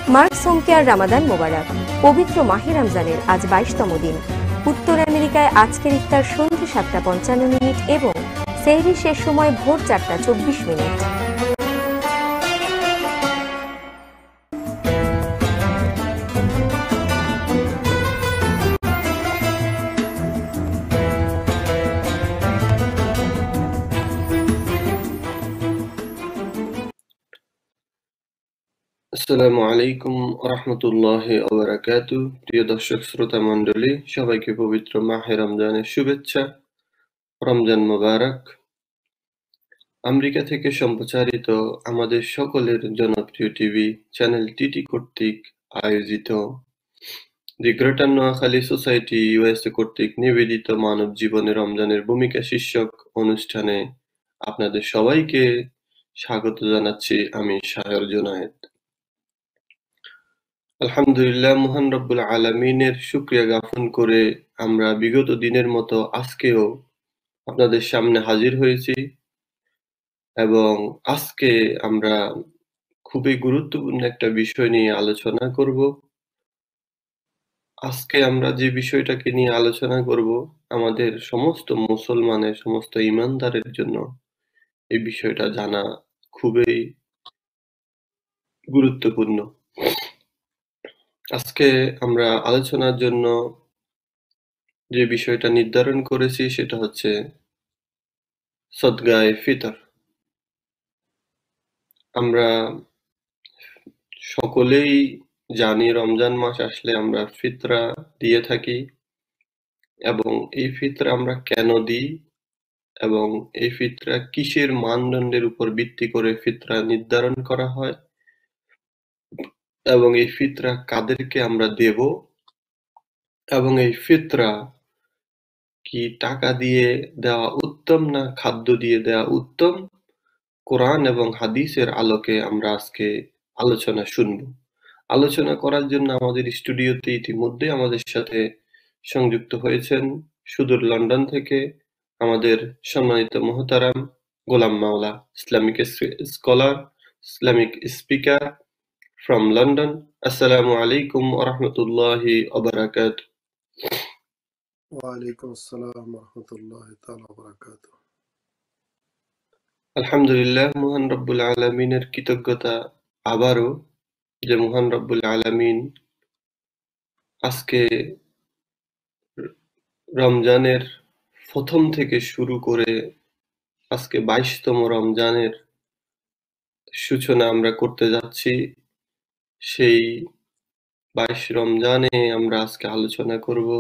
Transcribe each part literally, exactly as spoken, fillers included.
March সোমকেয়ার Ramadan মোবারক। পবিত্র মাহে রমজানের আজ বাইশতম দিন। উত্তর আমেরিকায় আজকের ইফতার সন্ধ্যে সাতটা পঞ্চান্ন মিনিট এবং সেহরি শেষ সময় ভোর চারটা চব্বিশ মিনিট। আসসালামু আলাইকুম রাহমাতুল্লাহি ওয়া বারাকাতুহু। প্রিয় দর্শক শ্রোতা মণ্ডলী, সবাইকে পবিত্র মাহে রমজানের শুভেচ্ছা। রমজান মোবারক। আমেরিকা থেকে সম্প্রচারিত আমাদের সকলের জনপ্রিয় টিভি চ্যানেল টিটি কর্তৃক আয়োজিত the greater Noakhali society USA কর্তৃক নিবেদিত মানব জীবনে রমজানের ভূমিকা শীর্ষক অনুষ্ঠানে আপনাদের সবাইকে স্বাগত জানাচ্ছি আমি শায়র জুনায়েদ। আলহামদুলিল্লাহ, মহান রব্বুল আলামিনের শুকরিয়া জ্ঞাপন করে আমরা বিগত দিনের মতো আজকেও আপনাদের সামনে হাজির হয়েছি এবং আজকে আমরা খুবই গুরুত্বপূর্ণ একটা বিষয় নিয়ে আলোচনা করব। আজকে আমরা যে বিষয়টাকে নিয়ে আলোচনা করব, আমাদের সমস্ত মুসলমানের, সমস্ত ঈমানদারের জন্য এই বিষয়টা জানা খুবই গুরুত্বপূর্ণ। আজকে আমরা আলোচনার জন্য যে বিষয়টা নির্ধারণ করেছি সেটা হচ্ছে সদগায়ে ফিতর। আমরা সকলেই জানি রমজান মাস আসলে আমরা ফিতরা দিয়ে থাকি এবং এই ফিতরা আমরা কেন দিই এবং এই ফিতরা কিসের মানদণ্ডের উপর ভিত্তি করে ফিতরা নির্ধারণ করা হয় এবং এই ফিতরা কাদেরকে আমরা দেব এবং এই ফিতরা কি টাকা দিয়ে দেওয়া উত্তম না খাদ্য দিয়ে দেওয়া উত্তম, কোরআন এবং হাদিসের আলোকে আমরা আজকে আলোচনা শুনব। আলোচনা করার জন্য আমাদের স্টুডিওতে ইতিমধ্যে আমাদের সাথে সংযুক্ত হয়েছেন সুদূর লন্ডন থেকে আমাদের সম্মানিত মোহতারাম Golam Maula, Islamic scholar, Islamic speaker from London. আসসালামু আলাইকুম ওয়া রাহমাতুল্লাহি ওয়া বারাকাতুহু। ওয়ালাইকুম আসসালাম ওয়া রাহমাতুল্লাহি তাআলা ওয়া বারাকাতুহু। আলহামদুলিল্লাহ, মহান রব্বুল আলামিনের কৃতজ্ঞতা আবারও যে মহান রব্বুল আলামিন আজকে রমজানের প্রথম থেকে শুরু করে আজকে বাইশতম রমজানের সূচনা আমরা করতে যাচ্ছি। সেই বাইশ রমজানে আমরা আজকে আলোচনা করব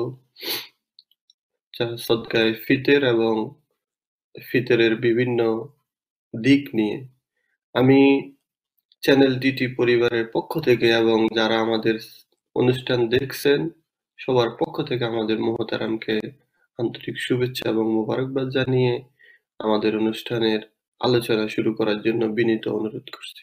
সদকায়ে ফিতর এবং ফিতরের বিভিন্ন দিক নিয়ে। আমি চ্যানেল টিটি পরিবারের পক্ষ থেকে এবং যারা আমাদের অনুষ্ঠান দেখছেন সবার পক্ষ থেকে আমাদের মোহতারামকে আন্তরিক শুভেচ্ছা এবং মোবারকবাদ জানিয়ে আমাদের অনুষ্ঠানের আলোচনা শুরু করার জন্য বিনীত অনুরোধ করছি।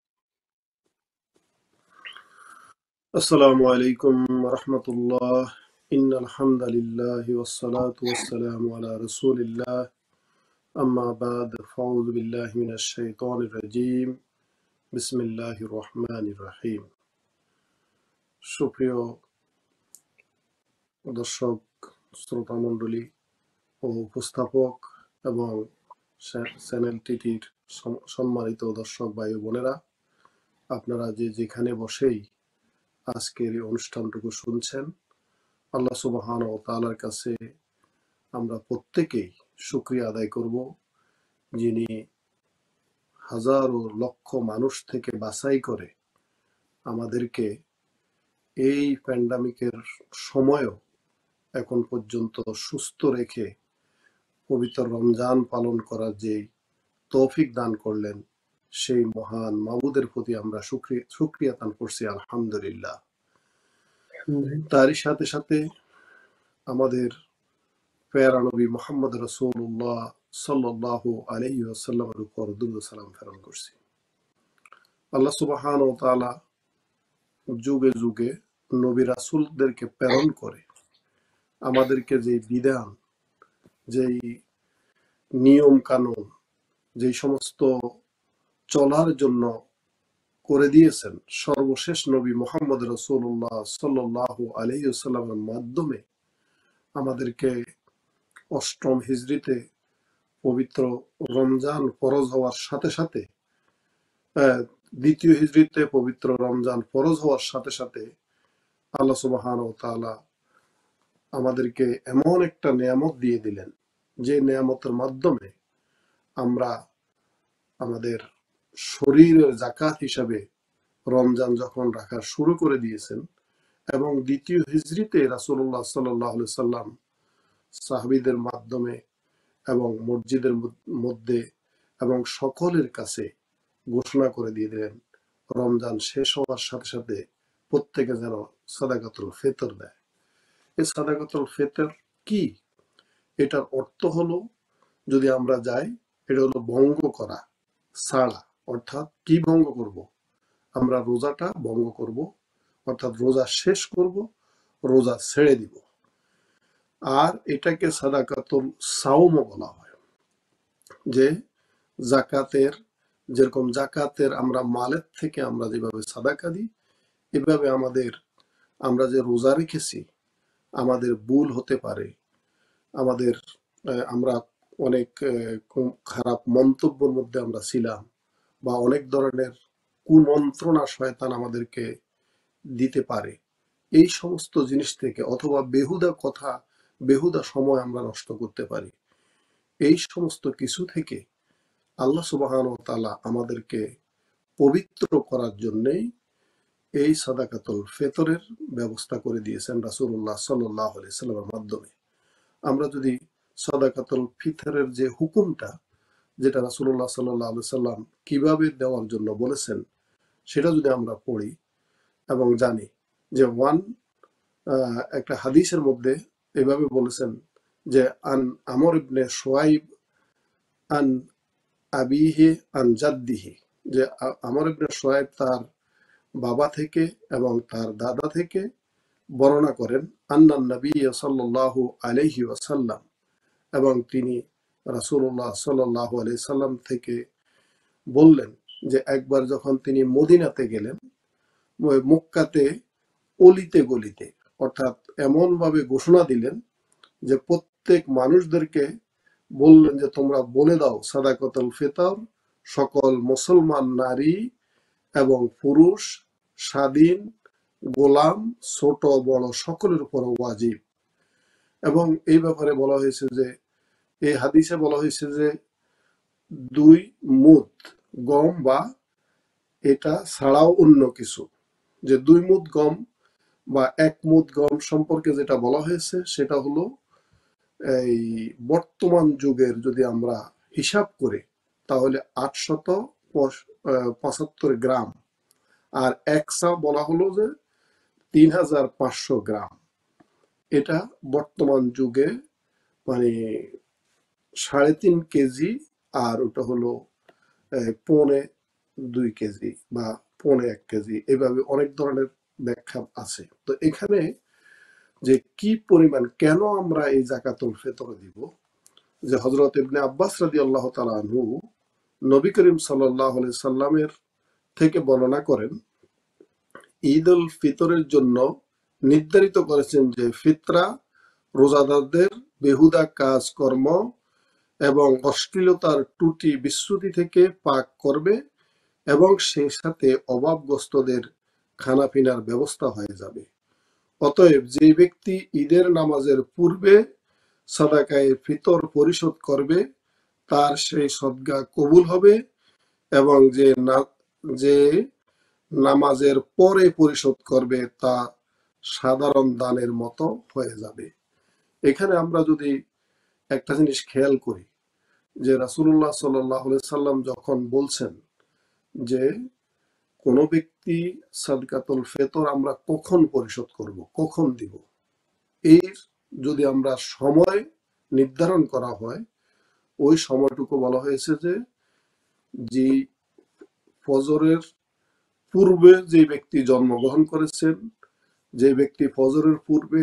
আসসালামু আলাইকুম ওয়া রাহমাতুল্লাহ। ইন্নাল হামদালিল্লাহি ওয়াস সালাতু ওয়াস সালামু আলা রাসূলিল্লাহ। আম্মা বাদ, ফাউযু বিল্লাহি মিনাশ শাইতানির রাজীম। বিসমিল্লাহির রহমানির রহিম। সুপ্রিয় দর্শক শ্রোতা মণ্ডলী ও উপস্থাপক এবং চ্যানেল টিটির সম্মানিত দর্শক ভাই ও বোনেরা, আপনারা যে যেখানে বসেই আজকের এই অনুষ্ঠানটুকু শুনছেন, আল্লাহ সুবহানাহু ওয়া তাআলার কাছে আমরা প্রত্যেকেই শুকরিয়া আদায় করব, যিনি হাজারো লক্ষ মানুষ থেকে বাছাই করে আমাদেরকে এই প্যান্ডামিকের সময়ও এখন পর্যন্ত সুস্থ রেখে পবিত্র রমজান পালন করার যে তৌফিক দান করলেন, সেই মহান মাবুদের প্রতি আমরা শুকরিয়া শুকরিয়া দান করছি, আলহামদুলিল্লাহ। তারই সাথে সাথে আমাদের প্যারা নবী মুহাম্মদ রাসূলুল্লাহ সাল্লাল্লাহু আলাইহি ওয়াসাল্লামের উপর দুরূদ সালাম প্রেরণ করছি। আল্লাহ সুবহানাহু ওয়া তাআলা যুগে যুগে নবী রাসূলদেরকে প্রেরণ করে আমাদেরকে যে বিধান, যেই নিয়ম কানুন, যেই সমস্ত চলার জন্য করে দিয়েছেন সর্বশেষ নবী মুহাম্মদ রাসূলুল্লাহ সাল্লাল্লাহু আলাইহি ওয়াসাল্লামের মাধ্যমে আমাদেরকে অষ্টম হিজরিতে পবিত্র রমজান ফরজ হওয়ার সাথে সাথে দ্বিতীয় হিজরিতে পবিত্র রমজান ফরজ হওয়ার সাথে সাথে আল্লাহ সুবহানাহু ওয়া তাআলা আমাদেরকে এমন একটা নিয়ামত দিয়ে দিলেন, যে নিয়ামতের মাধ্যমে আমরা আমাদের শরীরের যাকাত হিসাবে রমজান যখন রাখা শুরু করে দিয়েছেন, এবং দ্বিতীয় হিজরিতে রাসূলুল্লাহ সাল্লাল্লাহু আলাইহি সাল্লাম সাহাবীদের মাধ্যমে এবং মসজিদের মধ্যে এবং সকলের কাছে ঘোষণা করে দিয়ে দিলেন, রমজান শেষ হওয়ার সাথে সাথে প্রত্যেকে যেন সাদাকাতুল ফিতর দেয়। এই সাদাকাতুল ফিতর কি? এটার অর্থ হলো, যদি আমরা যাই, এটা হলো ভঙ্গ করা, ছাড়া। অর্থাৎ কি ভঙ্গ করব? আমরা রোজাটা ভঙ্গ করব, অর্থাৎ রোজা শেষ করব, রোজা ছেড়ে দিব। আর এটাকে সাদাকাতুল সাওম বলা হয়। যে জাকাতের, যেরকম জাকাতের আমরা মালের থেকে আমরা যেভাবে সাদাকা দিই, এভাবে আমাদের আমরা যে রোজা রেখেছি, আমাদের ভুল হতে পারে, আমাদের আমরা অনেক খারাপ মন্তব্যের মধ্যে আমরা ছিলাম, বা অনেক ধরনের কুমন্ত্রণা শয়তান আমাদেরকে দিতে পারে, এই সমস্ত জিনিস থেকে, অথবা বেহুদা কথা, বেহুদা সময় আমরা নষ্ট করতে পারি, এই সমস্ত কিছু থেকে আল্লাহ সুবহানাহু ওয়া তাআলা আমাদেরকে পবিত্র করার জন্যই এই সাদাকাতুল ফিতরের ব্যবস্থা করে দিয়েছেন রাসূলুল্লাহ সাল্লাল্লাহু আলাইহি সাল্লামের মাধ্যমে। আমরা যদি সাদাকাতুল ফিতরের যে হুকুমটা, যেটা রাসূলুল্লাহ সাল্লাল্লাহু আলাইহি সাল্লাম কিভাবে দেওয়ার জন্য বলেছেন, সেটা যদি আমরা পড়ি এবং জানি, যে ওয়ান একটা হাদিসের মধ্যে এভাবে বলেছেন যে, আন আমর ইবনে শুআইব আন আবিহি আন জাদ্দিহি, যে আমর ইবনে শুআইব তার বাবা থেকে এবং তার দাদা থেকে বর্ণনা করেন, আন্নান নবী সাল্লাল্লাহু আলাইহি ওয়াসাল্লাম, এবং তিনি রাসূলুল্লাহ সাল্লাল্লাহু আলাইহি সাল্লাম থেকে বললেন যে, একবার যখন তিনি মদিনাতে গেলেন, মক্কাতে অলিতে গলিতে, অর্থাৎ এমন ভাবে ঘোষণা দিলেন যে প্রত্যেক মানুষদেরকে বললেন যে, তোমরা বলে দাও সাদাকাতুল ফিতর সকল মুসলমান নারী এবং পুরুষ, স্বাধীন, গোলাম, ছোট বড় সকলের উপর ওয়াজিব। এবং এই ব্যাপারে বলা হয়েছে যে, এই হাদিসে বলা হয়েছে যে, দুই মুদ গম বা এটা ছাড়াও অন্য কিছু, যে দুই মুদ গম বা এক মুদ গম সম্পর্কে যেটা বলা হয়েছে, সেটা হলো এই বর্তমান যুগের যদি আমরা হিসাব করি, তাহলে আটশত পঁচাত্তর গ্রাম, আর একসা বলা হলো যে তিন হাজার পাঁচশো গ্রাম। এটা বর্তমান যুগে মানে সাড়ে তিন কেজি, আর ওটা হলো পৌনে দুই কেজি বা পৌনে এক কেজি, এভাবে অনেক ধরনের ব্যাখ্যা আছে। তো এখানে যে কি পরিমাণ, কেন আমরা এই জাকাতুল ফিতর দিব, যে হযরত ইবনে আব্বাস রাদিয়াল্লাহু তাআলা আনহু নবী করিম সাল্লাল্লাহু আলাইহি সাল্লামের থেকে বর্ণনা করেন, ঈদ উল ফিতরের জন্য নির্ধারিত করেছেন যে ফিতরা রোজাদারদের বেহুদা কাজকর্ম এবং অশ্লীলতার ত্রুটি বিচ্যুতি থেকে পাক করবে, এবং সেই সাথে অভাবগ্রস্তদের খানাপিনার ব্যবস্থা হয়ে যাবে। অতএব যে ব্যক্তি ঈদের নামাজের পূর্বে সাদাকায়ে ফিতর পরিশোধ করবে, তার সেই সদকা কবুল হবে, এবং যে না যে নামাজের পরে পরিশোধ করবে, তা সাধারণ দানের মতো হয়ে যাবে। এখানে আমরা যদি একটা জিনিস খেয়াল করি, যে রাসূলুল্লাহ সাল্লাল্লাহু আলাইহি সাল্লাম যখন বলছেন যে কোন ব্যক্তি সাদকাতুল ফিতর আমরা কখন পরিশোধ করব, কখন দিব, এই যদি আমরা সময় নির্ধারণ করা হয়, ওই সময়টুকু বলা হয়েছে যে যে ফজরের পূর্বে যে ব্যক্তি জন্মগ্রহণ করেছেন, যে ব্যক্তি ফজরের পূর্বে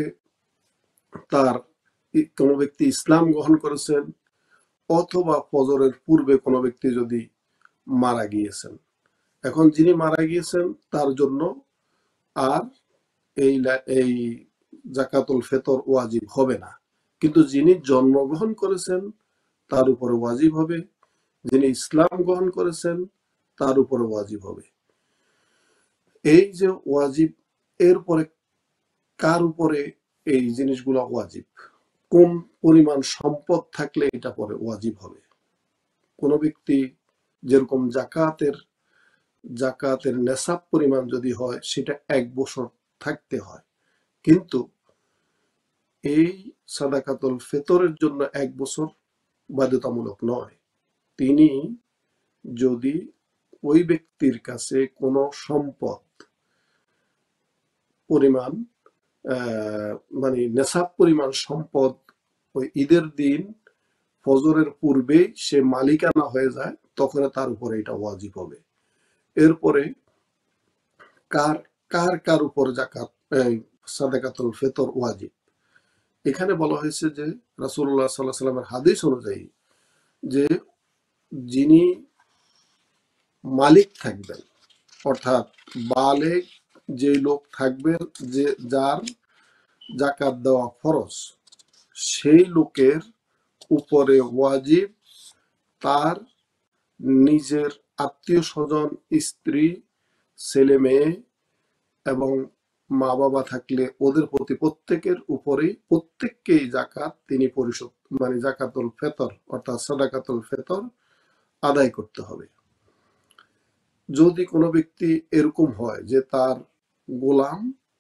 তার কোন ব্যক্তি ইসলাম গ্রহণ করেছেন, অথবা ফজরের পূর্বে কোনো ব্যক্তি যদি মারা গিয়েছেন, এখন যিনি মারা গিয়েছেন তার জন্য আর এই এই জাকাতুল ফিতর ওয়াজিব হবে না, কিন্তু যিনি জন্মগ্রহণ করেছেন তার উপরে ওয়াজিব হবে, যিনি ইসলাম গ্রহণ করেছেন তার উপরে ওয়াজিব হবে। এই যে ওয়াজিব, এরপরে কার উপরে এই জিনিসগুলো ওয়াজিব, কোন পরিমাণ সম্পদ থাকলে এটা পরে ওয়াজিব হবে। কোন ব্যক্তি যেরকম জাকাতের জাকাতের নেশাব পরিমাণ যদি হয় সেটা এক বছর থাকতে হয়, কিন্তু এই সাদাকাতুল ফিতরের জন্য এক বছর বাধ্যতামূলক নয়। তিনি যদি ওই ব্যক্তির কাছে কোনো সম্পদ পরিমাণ মানে নেশাব পরিমাণ সম্পদ ওই ঈদের দিন ফজরের পূর্বে সে মালিকানা হয়ে যায়, তখন তার উপরে এটা ওয়াজিব হবে। এরপরে কার কার কার উপর জাকাত সাদাকাতুল ফিতর ওয়াজিব, এখানে বলা হয়েছে যে রাসূলুল্লাহ সাল্লাল্লাহু আলাইহি ওয়াসাল্লামের হাদিস অনুযায়ী যে যিনি মালিক থাকবেন, অর্থাৎ বালেগ যে লোক থাকবেন, যে যার জাকাত দেওয়া ফরজ, সেই লোকের উপরে ওয়াজিব তার নিজের আত্মীয় স্বজন, স্ত্রী, ছেলে মেয়ে এবং মা বাবা থাকলে ওদের প্রতি প্রত্যেকের উপরে প্রত্যেককেই জাকাত তিনি পরিশোধ মানে জাকাতুল ফিতর অর্থাৎ সাদাকাতুল ফিতর আদায় করতে হবে। যদি কোনো ব্যক্তি এরকম হয় যে তার গোলাম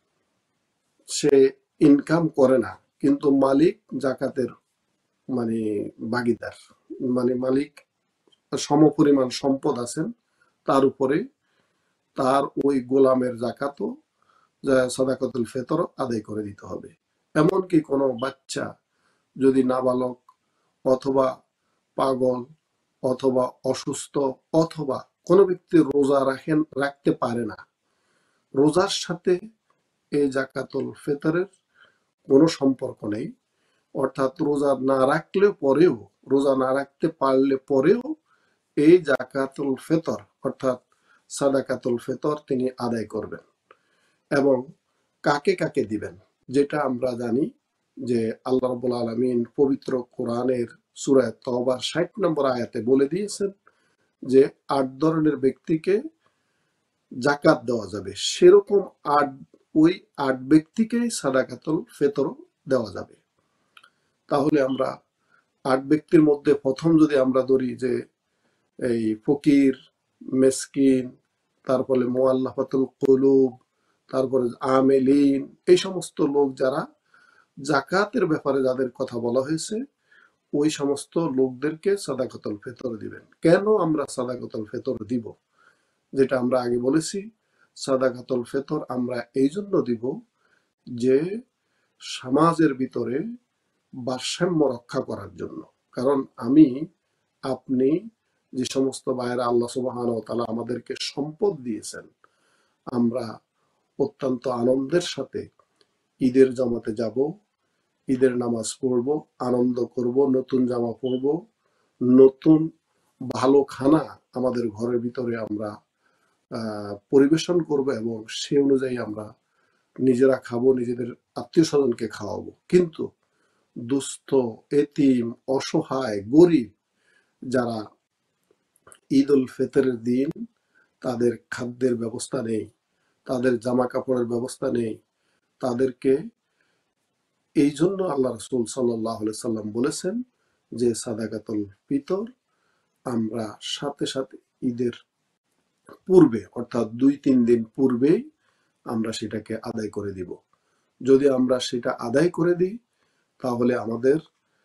সে ইনকাম করে না, কিন্তু মালিক জাকাতের মানে ভাগীদার, মানে মালিক সমপরিমাণ সম্পদ আছেন, তার উপরে তার ওই গোলামের জাকাতও সাদাকাতুল ফিতর আদায় করে দিতে হবে। এমনকি কোনো বাচ্চা যদি নাবালক অথবা পাগল অথবা অসুস্থ অথবা কোনো ব্যক্তি রোজা রাখেন রাখতে পারে না, রোজার সাথে এই জাকাতুল ফিতরের কোনো সম্পর্ক নেই, অর্থাৎ রোজা না রাখলে পরেও রোজা না রাখতে পারলে পরেও এই জাকাতুল ফিতর অর্থাৎ সাদাকাতুল ফিতর তিনি আদায় করবেন। এবং কাকে কাকে দিবেন, যেটা আমরা জানি যে আল্লাহ রাব্বুল আলামিন পবিত্র কোরআনের সূরা তওবার ষাট নম্বর আয়াতে বলে দিয়েছেন যে আট ধরনের ব্যক্তিকে জাকাত দেওয়া যাবে, সেরকম আট ওই আট ব্যক্তিকেই সাদাকাতুল ফিতর দেওয়া যাবে। তাহলে আমরা আট ব্যক্তির মধ্যে প্রথম যদি আমরা ধরি যে এই ফকির, মিসকিন, তারপরে মুআল্লাফাতুল কুলুব, তারপরে আমিলিন, এই সমস্ত লোক যারা জাকাতের ব্যাপারে যাদের কথা বলা হয়েছে, ওই সমস্ত লোকদেরকে সাদাকাতুল ফিতর দিবেন। কেন আমরা সাদাকাতুল ফিতর দিব, যেটা আমরা আগে বলেছি, সাদাকাতুল ফিতর আমরা এই জন্য দিব যে সমাজের ভিতরে ভারসাম্য রক্ষা করার জন্য। কারণ আমি আপনি যে সমস্ত ভাইয়েরা আল্লাহ সুবহানাহু ওয়া তাআলা আমাদেরকে সম্পদ দিয়েছেন, আমরা অত্যন্ত আনন্দের সাথে ঈদের জামাতে যাব, ঈদের নামাজ পড়ব, আনন্দ করব, নতুন জামা পরব, নতুন ভালো খানা আমাদের ঘরের ভিতরে আমরা পরিবেশন করব এবং সে অনুযায়ী আমরা নিজেরা খাবো, নিজেদের আত্মীয় স্বজনকে খাওয়াবো। কিন্তু দুস্থ, এতিম, অসহায়, গরিব যারা ঈদ উল ফিতরের দিন তাদের খাদ্যের ব্যবস্থা নেই, তাদের জামা কাপড়ের ব্যবস্থা নেই, তাদেরকে এই জন্য আল্লাহ রাসূল সাল্লাল্লাহু আলাইহি সাল্লাম বলেছেন যে সাদাকাতুল ফিতর আমরা সাথে সাথে ঈদের পূর্বে অর্থাৎ দুই তিন দিন পূর্বেই আমরা সেটাকে আদায় করে দিব। যদি আমরা সেটা আদায় করে দিই তাহলে আমাদের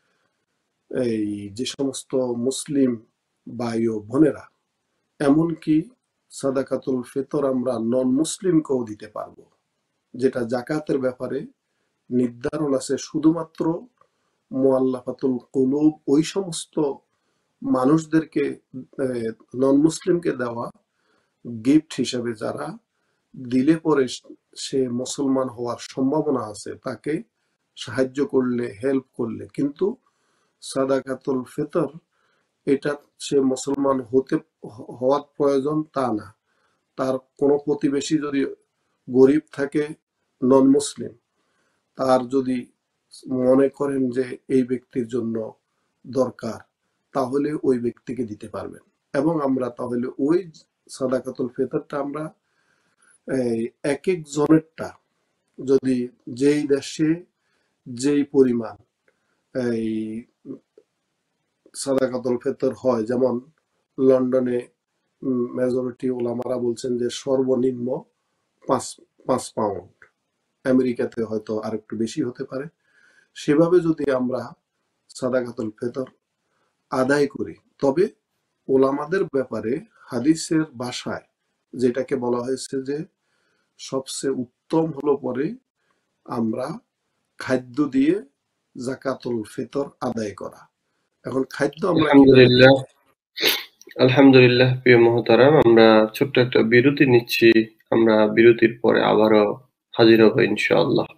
এই যে সমস্ত মুসলিম ভাই ও বোনেরা, এমনকি সাদাকাতুল ফিতর আমরা নন মুসলিমকেও দিতে পারবো, যেটা জাকাতের ব্যাপারে নির্ধারণ আছে শুধুমাত্র মুআল্লাফাতুল কুলুব ওই সমস্ত মানুষদেরকে নন মুসলিমকে দেওয়া গিফট হিসেবে, যারা দিলে পরে সে মুসলমান হওয়ার সম্ভাবনা আছে, তাকে সাহায্য করলে, হেল্প করলে। কিন্তু সাদাকাতুল ফিতর এটা সে মুসলমান হতে হওয়ার প্রয়োজন তা না, তার কোনো প্রতিবেশী যদি গরিব থাকে, নন মুসলিম, তার যদি মনে করেন যে এই ব্যক্তির জন্য দরকার, তাহলে ওই ব্যক্তিকে দিতে পারবেন। এবং আমরা তাহলে ওই সাদাকাতুল ফিতরটা আমরা এক এক জনেরটা যদি যেই দেশে যেই পরিমাণ এই সাদাকাতুল ফিতর হয়, যেমন লন্ডনে মেজরিটি ওলামারা বলছেন যে সর্বনিম্ন পাঁচ পাঁচ পাউন্ড, আমেরিকাতে হয়তো আর একটু বেশি হতে পারে। সেভাবে যদি আমরা সাদাকাতুল ফিতর আদায় করি, তবে ওলামাদের ব্যাপারে হাদিসের ভাষায় যেটাকে বলা হয়েছে যে সবচেয়ে উত্তম হলো পরে আমরা খাদ্য দিয়ে যাকাতুল ফিতর আদায় করা। এখন খাদ্য আমরা আলহামদুলিল্লাহ আলহামদুলিল্লাহ প্রিয় মুহতারাম, আমরা ছোট্ট একটা বিরতি নিচ্ছি। আমরা বিরতির পরে আবারও হাজির হব ইনশাআল্লাহ।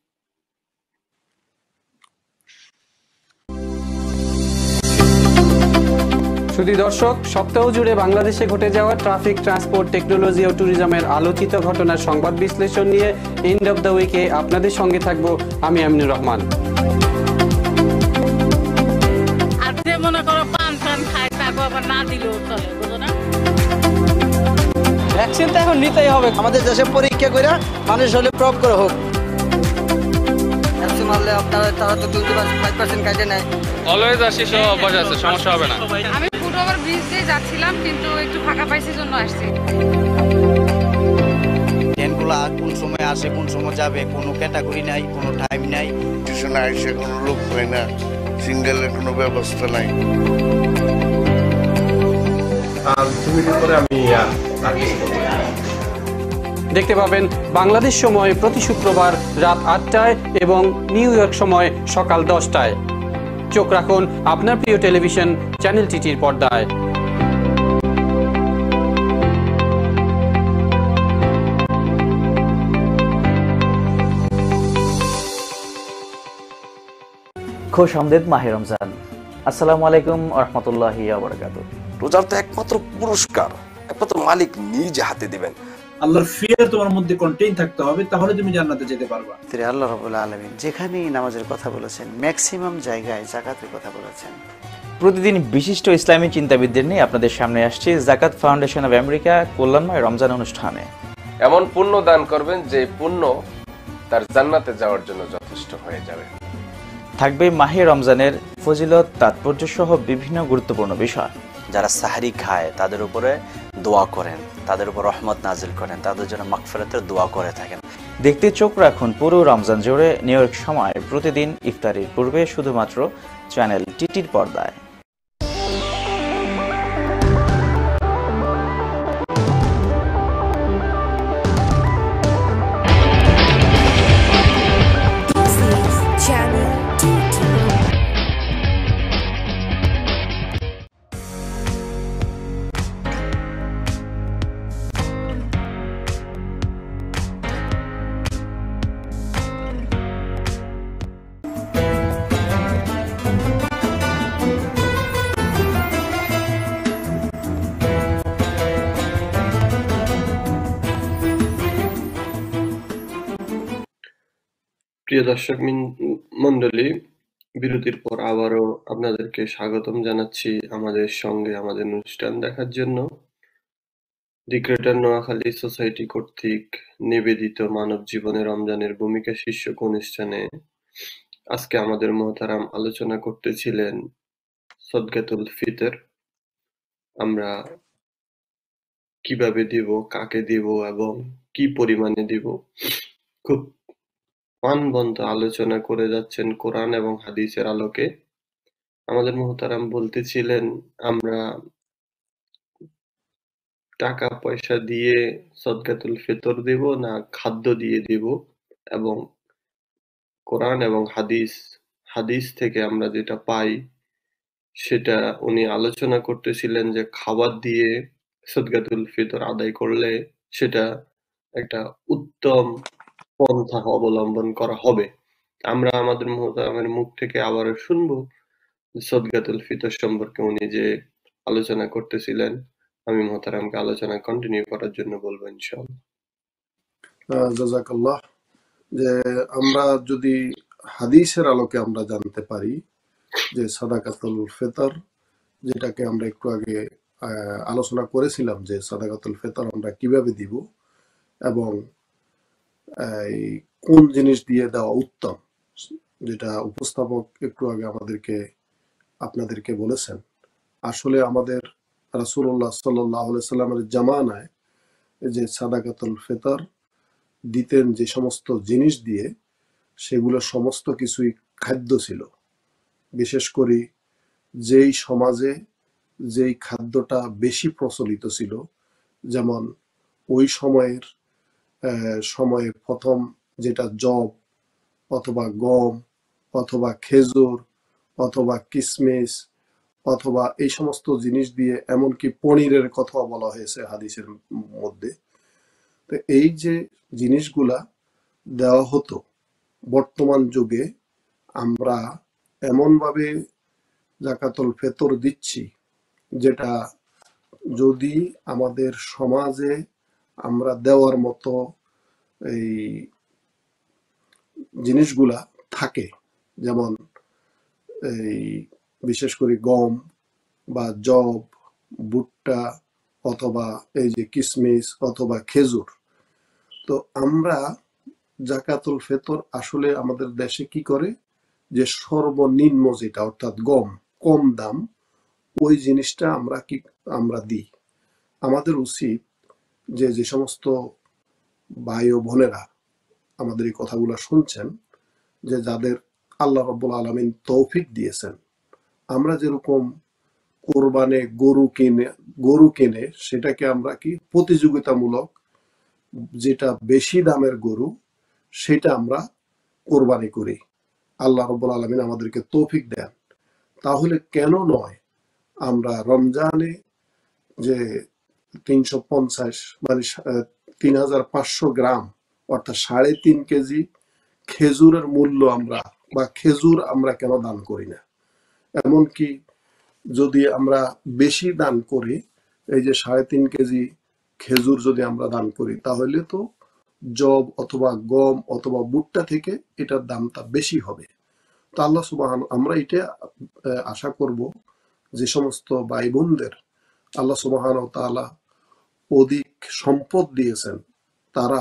শুধু দর্শক, সপ্তাহ জুড়ে বাংলাদেশে ঘটে যাওয়া ট্রাফিক, ট্রান্সপোর্ট, টেকনোলজি ও ট্যুরিজমের আলোচিত ঘটনার সংবাদ বিশ্লেষণ নিয়ে এন্ড অফ দ্য উইকে আপনাদের সঙ্গে থাকবো আমি আমিনুর রহমান। ভ্যাকসিন তো এখন নিতেই হবে, আমাদের দেশে পরীক্ষা করে মানুষ হলে প্রয়োগ করে হোক। ভ্যাকসিন মারলে আপনারা তারা তো টোয়েন্টি ফাইভ পার্সেন্ট কাটে নেয়। অলওয়েজ আসি, সব অভ্যাস আছে, সমস্যা হবে না। আমি ফুট ওভার ব্রিজ দিয়ে যাচ্ছিলাম, কিন্তু একটু ফাঁকা পাইছি জন্য আসছি। ট্রেনগুলা কোন সময় আসে, কোন সময় যাবে, কোনো ক্যাটাগরি নাই, কোনো টাইম নাই। স্টেশনে আসে কোনো লোক হয় না, সিঙ্গেলের কোনো ব্যবস্থা নাই। দেখতে পাবেন বাংলাদেশ সময় প্রতি শুক্রবার রাত আটটায় এবং নিউ ইয়র্ক সময় সকাল দশটায়। চোখ রাখুন আপনার প্রিয় টেলিভিশন চ্যানেল টিটির পর্দায়। খুশ আমদেদ মাহে রমজান। আসসালামু আলাইকুম ওয়া রাহমাতুল্লাহি ওয়া বারাকাতুহু। রোজার তো একমাত্র পুরস্কার একমাত্র মালিক নিজ হাতে দিবেন। আল্লাহর ফিয়ার তোমার মধ্যে কন্টেইন থাকতে হবে, তাহলে তুমি জান্নাতে যেতে পারবা। আল্লাহ রাব্বুল আলামিন যেখানেই নামাজের কথা বলেছেন, ম্যাক্সিমাম জায়গায় যাকাতের কথা বলেছেন। প্রতিদিন বিশিষ্ট ইসলামী চিন্তাবিদদের নিয়ে আপনাদের সামনে আসছে যাকাত ফাউন্ডেশন অব আমেরিকা কল্যাণময় রমজান অনুষ্ঠানে। এমন পুণ্য দান করবেন যে পুণ্য তার জান্নাতে যাওয়ার জন্য যথেষ্ট হয়ে যাবে। থাকবে মাহে রমজানের ফজিলত, তাৎপর্য সহ বিভিন্ন গুরুত্বপূর্ণ বিষয়। যারা সাহরি খায় তাদের উপরে দোয়া করেন, তাদের উপর রহমত নাজিল করেন, তাদের জন্য মাগফিরাতের দোয়া করে থাকেন। দেখতে চোখ রাখুন পুরো রমজান জুড়ে নিউ ইয়র্ক সময় প্রতিদিন ইফতারির পূর্বে শুধুমাত্র চ্যানেল টিটির পর্দায়। প্রিয় দর্শক মন্ডলী, বিরতির পর আবারও আপনাদেরকে স্বাগতম জানাচ্ছি আমাদের সঙ্গে আমাদের অনুষ্ঠান দেখার জন্য। দি গ্রেটার নোয়াখালী সোসাইটি কর্তৃক নিবেদিত মানব জীবনে রমজানের ভূমিকা শীর্ষক অনুষ্ঠানে আজকে আমাদের মোহতারাম আলোচনা করতেছিলেন সদকাতুল ফিতর। আমরা কিভাবে দিব, কাকে দিব এবং কি পরিমাণে দিব, খুব প্রাণবন্ত আলোচনা করে যাচ্ছেন কোরআন এবং হাদিসের আলোকে। আমাদের মোহতারাম বলতেছিলেন আমরা টাকা পয়সা দিয়ে সদকাতুল ফিতর দেব না খাদ্য দিয়ে দেব, এবং কোরআন এবং হাদিস হাদিস থেকে আমরা যেটা পাই সেটা উনি আলোচনা করতেছিলেন যে খাবার দিয়ে সদকাতুল ফিতর আদায় করলে সেটা একটা উত্তম পন্থা অবলম্বন করা হবে। আমরা আমাদের মোহতারামের মুখ থেকে আবার শুনবো সদকাতুল ফিতর সম্পর্কে উনি যে আলোচনা করতেছিলেন। আমি মোহতারামকে আলোচনা কন্টিনিউ করার জন্য বলবো ইনশাআল্লাহ। জাযাকাল্লাহ। যে আমরা যদি হাদিসের আলোকে আমরা জানতে পারি যে সাদাকাতুল ফিতর, যেটাকে আমরা একটু আগে আলোচনা করেছিলাম যে সাদাকাতুল ফিতর আমরা কিভাবে দিব এবং কোন জিনিস দিয়ে দেওয়া উত্তম, যেটা উপস্থাপক একটু আগে আমাদেরকে আপনাদেরকে বলেছেন। আসলে আমাদের রাসূলুল্লাহ সাল্লাল্লাহু আলাইহি সাল্লামের জামানায় যে সাদাকাতুল ফিতর দিতেন যে সমস্ত জিনিস দিয়ে, সেগুলো সমস্ত কিছুই খাদ্য ছিল। বিশেষ করে যেই সমাজে যেই খাদ্যটা বেশি প্রচলিত ছিল, যেমন ওই সময়ের সময়ে প্রথম যেটা জব অথবা গম অথবা খেজুর অথবা কিশমিশ অথবা এই সমস্ত জিনিস দিয়ে, এমনকি পনিরের কথা বলা হয়েছে হাদিসের মধ্যে। তো এই যে জিনিসগুলা দেওয়া হতো, বর্তমান যুগে আমরা এমনভাবে যাকাতুল ফিতর দিচ্ছি, যেটা যদি আমাদের সমাজে আমরা দেওয়ার মতো এই জিনিসগুলা থাকে, যেমন এই বিশেষ করে গম বা জব, ভুট্টা অথবা এই যে কিশমিশ অথবা খেজুর, তো আমরা যাকাতুল ফিতর আসলে আমাদের দেশে কি করে যে সর্বনিম্ন যেটা অর্থাৎ গম, কম দাম, ওই জিনিসটা আমরা কি আমরা দিই। আমাদের উচিত যে যে সমস্ত ভাই ও বোনেরা আমাদের এই কথাগুলো শুনছেন, যে যাদের আল্লাহ রাব্বুল আলামিন তৌফিক দিয়েছেন, আমরা যেরকম কোরবানে গরু কিনে গরু কিনে সেটাকে আমরা কি প্রতিযোগিতামূলক, যেটা বেশি দামের গরু সেটা আমরা কোরবানি করি, আল্লাহ রাব্বুল আলামিন আমাদেরকে তৌফিক দেন। তাহলে কেন নয় আমরা রমজানে যে তিনশো পঞ্চাশ মানে তিন হাজার পাঁচশো গ্রাম অর্থাৎ সাড়ে তিন কেজি খেজুরের মূল্য আমরা বা খেজুর আমরা কেন দান করি না? এমনকি যদি আমরা বেশি দান করি, এই যে সাড়ে তিন কেজি খেজুর যদি আমরা দান করি, তাহলে তো জব অথবা গম অথবা ভুট্টা থেকে এটার দামটা বেশি হবে। তো আল্লাহ সুবহান, আমরা এটা আশা করব যে সমস্ত ভাই বোনদের আল্লাহ সুবহান ও তাআলা অধিক সম্পদ দিয়েছেন, তারা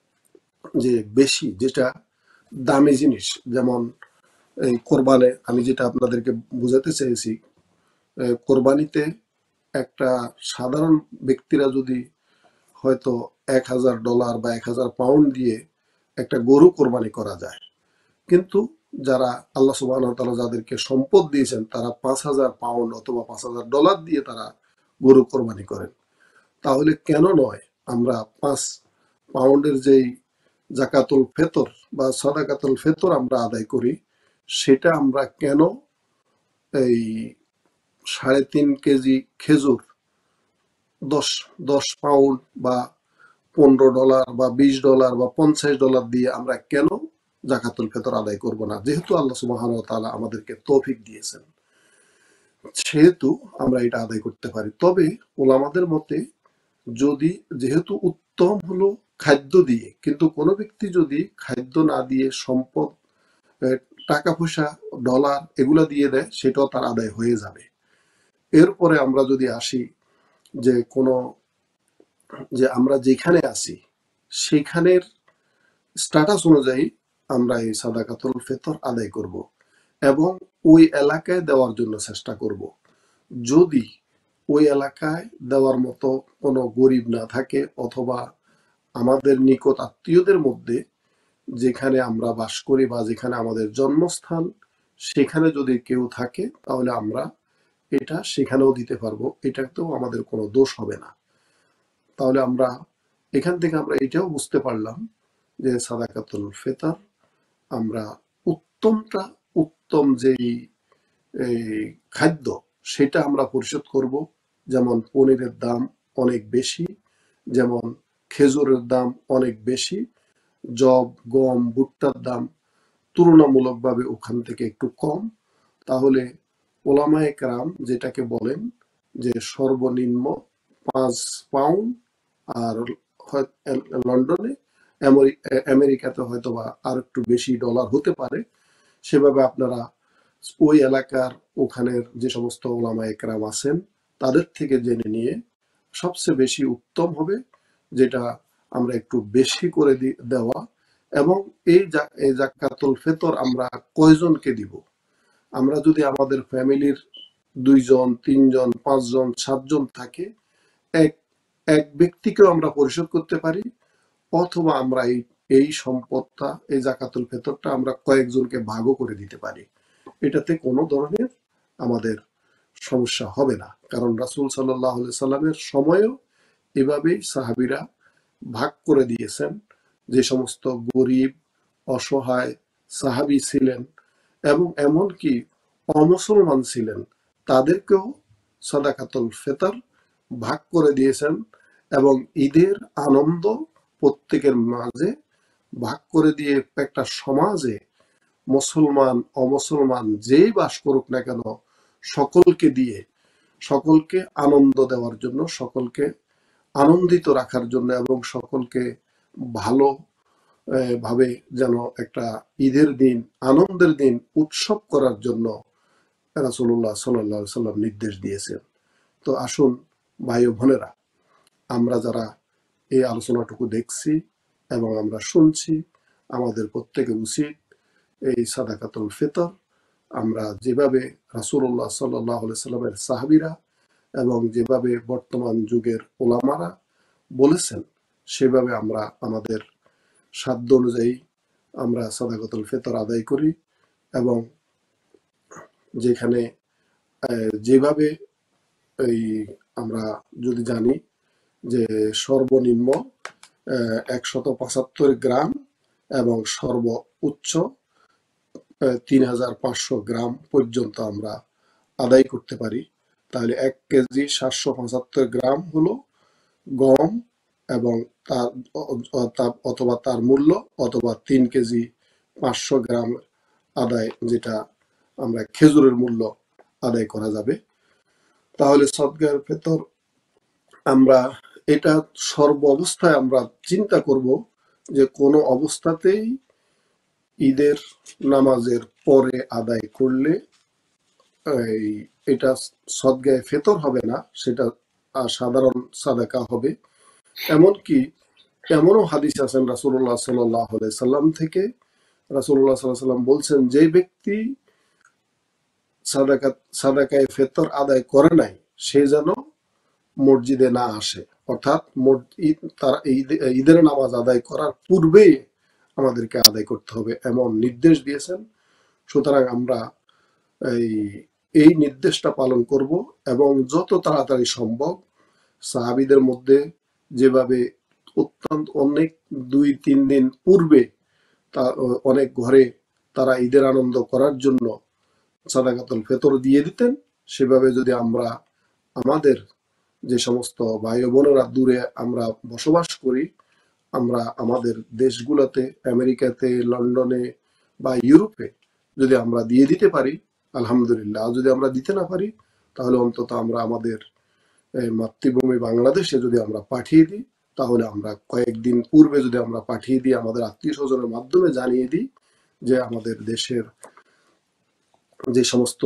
যে বেশি যেটা দামি জিনিস, যেমন এই কোরবানে আমি যেটা আপনাদেরকে বুঝাতে চেয়েছি, কোরবানিতে একটা সাধারণ ব্যক্তিরা যদি হয়তো এক হাজার ডলার বা এক হাজার পাউন্ড দিয়ে একটা গরু কোরবানি করা যায়, কিন্তু যারা আল্লাহ সুবহানাহু ওয়া তাআলা যাদেরকে সম্পদ দিয়েছেন, তারা পাঁচ হাজার পাউন্ড অথবা পাঁচ হাজার ডলার দিয়ে তারা গরু কোরবানি করেন। তাহলে কেন নয় আমরা পাঁচ পাউন্ডের যেই যাকাতুল ফিতর বা সাদাকাতুল ফিতর আমরা আদায় করি, সেটা আমরা কেন এই সাড়ে তিন কেজি খেজুর দশ দশ পাউন্ড বা পনেরো ডলার বা বিশ ডলার বা পঞ্চাশ ডলার দিয়ে আমরা কেন যাকাতুল ফিতর আদায় করব না? যেহেতু আল্লাহ সুবহানাহু ওয়া তাআলা আমাদেরকে তৌফিক দিয়েছেন, সেহেতু আমরা এটা আদায় করতে পারি। তবে ওলামাদের মতে, যদি যেহেতু উত্তম হলো খাদ্য দিয়ে, কিন্তু কোনো ব্যক্তি যদি খাদ্য না দিয়ে সম্পদ, টাকা পয়সা, ডলার এগুলা দিয়ে দেয়, সেটাও তার আদায় হয়ে যাবে। এরপরে আমরা যদি আসি যে কোনো যে আমরা যেখানে আছি সেখানের স্ট্যাটাস অনুযায়ী আমরা এই সাদাকাতুল ফিতর আদায় করব এবং ওই এলাকায় দেওয়ার জন্য চেষ্টা করব। যদি ওই এলাকায় দেওয়ার মতো কোনো গরিব না থাকে, অথবা আমাদের নিকট আত্মীয়দের মধ্যে যেখানে আমরা বাস করি বা যেখানে আমাদের জন্মস্থান, সেখানে যদি কেউ থাকে, তাহলে আমরা এটা সেখানেও দিতে পারবো, এটাতেও আমাদের কোনো দোষ হবে না। তাহলে আমরা এখান থেকে আমরা এটাও বুঝতে পারলাম যে সাদাকাতুল ফিতর আমরা উত্তমটা উত্তম যেই খাদ্য সেটা আমরা পরিশোধ করব। যেমন পনিরের দাম অনেক বেশি, যেমন খেজুরের দাম অনেক বেশি, জব গম ভুট্টার দাম তুলনামূলকভাবে ওখান থেকে একটু কম। তাহলে ওলামায়ে কেরাম যেটাকে বলেন যে সর্বনিম্ন পাঁচ পাউন্ড, আর লন্ডনে আমেরিকাতে হয়তো বা আর একটু বেশি ডলার হতে পারে। সেভাবে আপনারা ওই এলাকার ওখানের যে সমস্ত ওলামা একরাম আছেন তাদের থেকে জেনে নিয়ে সবচেয়ে বেশি উত্তম হবে যেটা আমরা একটু বেশি করে দেওয়া। এবং এই যাকাতুল ফিতর আমরা কয়জনকে দিব? আমরা যদি আমাদের ফ্যামিলির দুইজন, তিনজন, পাঁচজন, সাতজন থাকে, এক এক ব্যক্তিকেও আমরা পরিশোধ করতে পারি, অথবা আমরা এই এই সম্পদটা, এই যাকাতুল ফিতরটা আমরা কয়েকজনকে ভাগও করে দিতে পারি। এটাতে কোনো ধরনের আমাদের সমস্যা হবে না, কারণ রাসূল সাল্লাল্লাহু আলাইহি সাল্লামের সময়ও এভাবেই সাহাবীরা ভাগ করে দিয়েছেন। যে সমস্ত গরিব অসহায় সাহাবী ছিলেন এবং এমনকি অমুসলমান ছিলেন তাদেরকেও সাদাকাতুল ফিতর ভাগ করে দিয়েছেন এবং ঈদের আনন্দ প্রত্যেকের মাঝে ভাগ করে দিয়ে একটা সমাজে মুসলমান অমুসলমান যেই বাস করুক না কেন সকলকে দিয়ে, সকলকে আনন্দ দেওয়ার জন্য, সকলকে আনন্দিত রাখার জন্য এবং সকলকে ভালো ভাবে যেন একটা ঈদের দিন, আনন্দের দিন উৎসব করার জন্য রাসূলুল্লাহ সাল্লাল্লাহু আলাইহি সাল্লাম নির্দেশ দিয়েছেন। তো আসুন ভাই ও বোনেরা, আমরা যারা এই আলোচনাটুকু দেখছি এবং আমরা শুনছি, আমাদের প্রত্যেকের উচিত এই সাদাকাতুল ফিতর আমরা যেভাবে রাসূলুল্লাহ সাল্লাল্লাহু আলাইহি সাল্লামের সাহাবীরা এবং যেভাবে বর্তমান যুগের ওলামারা বলেছেন সেভাবে আমরা আমাদের সাধ্য অনুযায়ী আমরা সাদাকাতুল ফিতর আদায় করি। এবং যেখানে যেভাবে এই আমরা যদি জানি যে সর্বনিম্ন একশত পঁচাত্তর গ্রাম এবং সর্বোচ্চ তিন হাজার পাঁচশো গ্রাম পর্যন্ত আমরা আদায় করতে পারি, তাহলে এক কেজি সাতশো পঁচাত্তর গ্রাম হলো গম এবং তার অথবা তার মূল্য, অথবা তিন কেজি পাঁচশো গ্রাম আদায় যেটা আমরা খেজুরের মূল্য আদায় করা যাবে। তাহলে সদকার ফিতর আমরা এটা সর্ব অবস্থায় আমরা চিন্তা করব যে কোনো অবস্থাতেই ঈদের নামাজের পরে আদায় করলে এটা সদকায়ে ফিতর হবে না, সেটা সাধারণ সাদাকা হবে। এমনকি এমনও হাদিস আছেন রাসূলুল্লাহ সাল্লাল্লাহু আলাইহি সাল্লাম থেকে, রাসূলুল্লাহ সাল্লাল্লাহু আলাইহি সাল্লাম বলছেন যে ব্যক্তি সাদাকা সাদাকায়ে ফিতর আদায় করে নাই সে যেন মসজিদে না আসে, অর্থাৎ তারা ঈদের নামাজ আদায় করার পূর্বেই আমাদেরকে আদায় করতে হবে এমন নির্দেশ দিয়েছেন। সুতরাং আমরা এই এই নির্দেশটা পালন করব এবং যত তাড়াতাড়ি সম্ভব সাহাবীদের মধ্যে যেভাবে অত্যন্ত অনেক দুই তিন দিন পূর্বে তা অনেক ঘরে তারা ঈদের আনন্দ করার জন্য সাদাকাতুল ফিতর দিয়ে দিতেন, সেভাবে যদি আমরা আমাদের যে সমস্ত ভাই বোনেরা দূরে আমরা বসবাস করি, আমরা আমাদের দেশগুলোতে আমেরিকাতে, লন্ডনে বা ইউরোপে যদি আমরা দিয়ে দিতে পারি আলহামদুলিল্লাহ। যদি আমরা দিতে না পারি তাহলে অন্তত আমরা আমাদের মাতৃভূমি বাংলাদেশে যদি আমরা পাঠিয়ে দিই, তাহলে আমরা কয়েকদিন পূর্বে যদি আমরা পাঠিয়ে দিই, আমাদের আত্মীয় স্বজনের মাধ্যমে জানিয়ে দিই যে আমাদের দেশের যে সমস্ত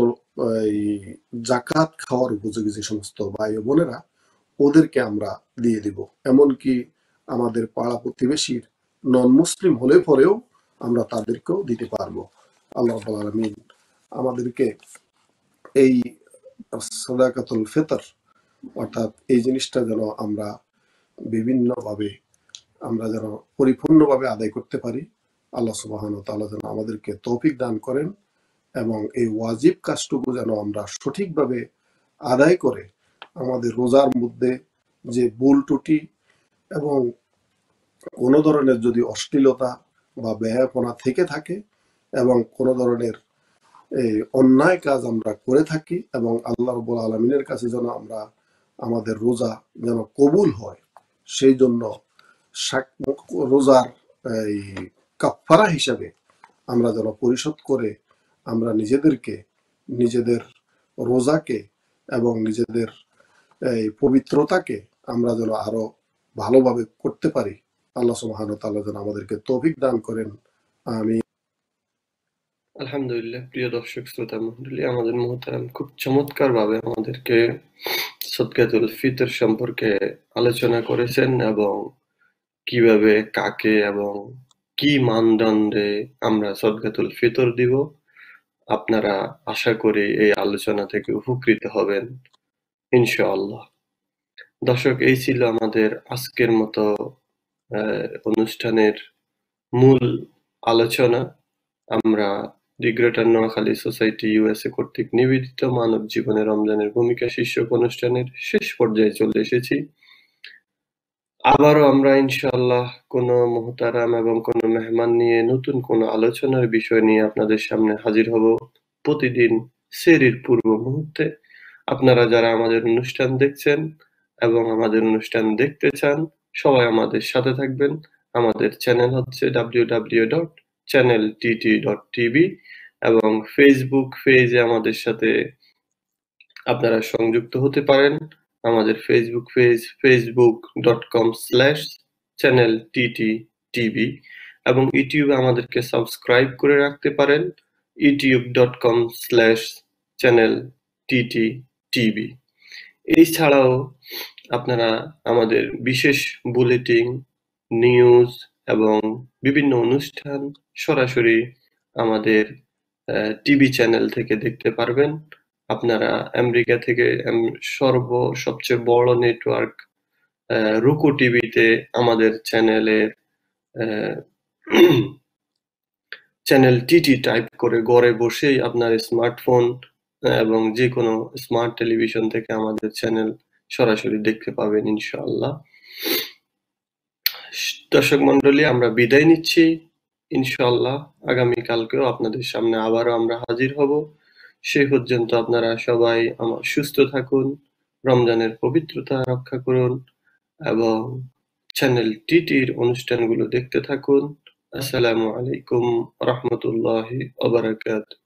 জাকাত খাওয়ার উপযোগী যে সমস্ত ভাই বোনেরা ওদেরকে আমরা দিয়ে দিব। এমনকি আমাদের পাড়া প্রতিবেশীর নন মুসলিম হলে পরেও আমরা তাদেরকেও দিতে পারবো। আল্লাহ রাব্বুল আলামিন আমাদেরকে এই সাদাকাতুল ফিতর অর্থাৎ এই জিনিসটা যেন আমরা বিভিন্নভাবে আমরা যেন পরিপূর্ণভাবে আদায় করতে পারি, আল্লাহ সুবহানাহু ওয়া তাআলা যেন আমাদেরকে তৌফিক দান করেন এবং এই ওয়াজিব কাজটুকু যেন আমরা সঠিকভাবে আদায় করে আমাদের রোজার মধ্যে যে ভুল ত্রুটি এবং কোনো ধরনের যদি অশ্লীলতা বা বেহায়াপনা থেকে থাকে এবং কোনো ধরনের এই অন্যায় কাজ আমরা করে থাকি এবং আল্লাহ রাব্বুল আলামিনের কাছে যেন আমরা আমাদের রোজা যেন কবুল হয়, সেই জন্য রোজার এই কাফারা হিসাবে আমরা যেন পরিশোধ করে আমরা নিজেদেরকে, নিজেদের রোজাকে এবং নিজেদের এই পবিত্রতাকে আমরা যেন আরো ভালোভাবে করতে পারি। আল্লাহ সুবহানাহু ওয়া তাআলা যেন আমাদেরকে তৌফিক দান করেন। আমি আলহামদুলিল্লাহ। প্রিয় দর্শক শ্রোতা মণ্ডলী, আমাদের মুহতারাম খুব চমৎকার ভাবে আমাদেরকে সদকাতুল ফিতর সম্পর্কে আলোচনা করেছেন এবং কিভাবে, কাকে এবং কি মানদণ্ডে আমরা সদকাতুল ফিতর দিব। আপনারা আশা করি এই আলোচনা থেকে উপকৃত হবেন ইনশাআল্লাহ। দর্শক, এই ছিল আমাদের আজকের মতো অনুষ্ঠানের মূল আলোচনা। আমরা the greater Noakhali society USA কর্তৃক নিবেদিত মানব জীবনে রমজানের ভূমিকা শীর্ষক অনুষ্ঠানের শেষ পর্যায়ে চলে এসেছি। আবারও আমরা ইনশাআল্লাহ কোনো মুহতারাম এবং কোনো মেহমান নিয়ে নতুন কোনো আলোচনার বিষয় নিয়ে আপনাদের সামনে হাজির হব প্রতিদিন সেহরির পূর্ব মুহূর্তে। আপনারা যারা আমাদের অনুষ্ঠান দেখছেন এবং আমাদের অনুষ্ঠান দেখতে চান, সবাই আমাদের সাথে থাকবেন। আমাদের চ্যানেল হচ্ছে W W W dot channel TT dot TV এবং ফেসবুক পেজে আমাদের সাথে আপনারা সংযুক্ত হতে পারেন। আমাদের Facebook page Facebook dot com slash channel TT TV এবং ইউটিউবে আমাদেরকে সাবস্ক্রাইব করে রাখতে পারেন YouTube dot com slash channel TT TV. এছাড়াও আপনারা আমাদের বিশেষ বুলেটিন, নিউজ এবং বিভিন্ন অনুষ্ঠান সরাসরি আমাদের টিভি চ্যানেল থেকে দেখতে পারবেন। আপনারা আমেরিকা থেকে সর্ব সবচেয়ে বড় নেটওয়ার্ক রুকু টিভিতে আমাদের চ্যানেলের চ্যানেল টিটি টাইপ করে ঘরে বসেই আপনার স্মার্টফোন এবং যে কোনো স্মার্ট টেলিভিশন থেকে আমাদের চ্যানেল সরাসরি দেখতে পাবেন ইনশাআল্লাহ। দর্শক মন্ডলী, আমরা বিদায় নিচ্ছি ইনশাআল্লাহ। আগামীকালকেও আপনাদের সামনে আবারও আমরা হাজির হব। সেই পর্যন্ত আপনারা সবাই আমার সুস্থ থাকুন, রমজানের পবিত্রতা রক্ষা করুন এবং চ্যানেল টিটির অনুষ্ঠানগুলো দেখতে থাকুন। আসসালামু আলাইকুম রহমতুল্লাহি ওয়া বারাকাতুহু।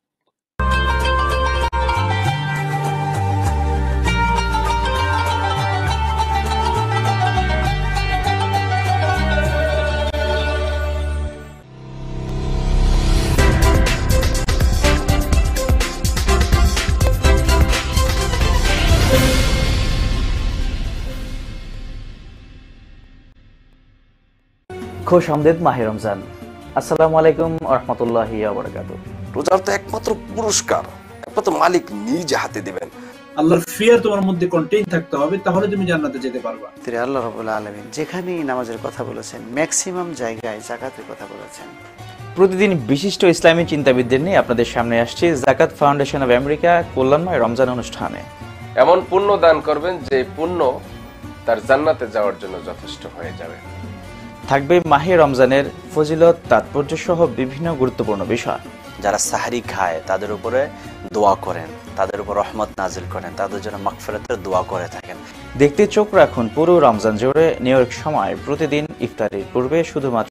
খুশ আমদেদ মাহে রমজান। আসসালামু আলাইকুম ওয়া রাহমাতুল্লাহি ওয়া বারাকাতুহু। রোজার তো একমাত্র পুরস্কার, একমাত্র মালিক নিজ হাতে দিবেন। আল্লাহর ফিয়ার তোমার মধ্যে কন্টেইন থাকতে হবে, তাহলে তুমি জান্নাতে যেতে পারবা। তিনি আল্লাহ রাব্বুল আলামিন যেখানেই নামাজের কথা বলেছেন, ম্যাক্সিমাম জায়গায় যাকাতের কথা বলেছেন। প্রতিদিন বিশিষ্ট ইসলামী চিন্তাবিদদের নিয়ে আপনাদের সামনে আসছে যাকাত ফাউন্ডেশন অব আমেরিকা কল্যাণময় রমজান অনুষ্ঠানে। এমন পুণ্য দান করবেন যে পুণ্য তার জান্নাতে যাওয়ার জন্য যথেষ্ট হয়ে যাবে। থাকবে মাহে রমজানের ফজিলত, তাৎপর্য সহ বিভিন্ন গুরুত্বপূর্ণ বিষয়। যারা সাহারি খায় তাদের উপরে দোয়া করেন, তাদের উপর রহমত নাজিল করেন, তাদের জন্য মাগফিরাতের দোয়া করে থাকেন। দেখতে চোখ রাখুন পুরো রমজান জুড়ে নিউ ইয়র্ক সময় প্রতিদিন ইফতারির পূর্বে শুধুমাত্র